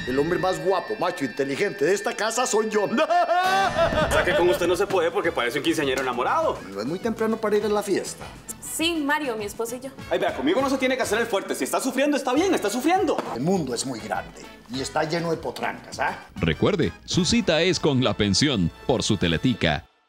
El hombre más guapo, macho, inteligente de esta casa soy yo. O sea que con usted no se puede porque parece un quinceañero enamorado. No es muy temprano para ir a la fiesta. Sí, Mario, mi esposo y yo. Ay, vea, conmigo no se tiene que hacer el fuerte. Si está sufriendo, está bien, está sufriendo. El mundo es muy grande y está lleno de potrancas, ¿ah? Recuerde, su cita es con La Pensión por su Teletica.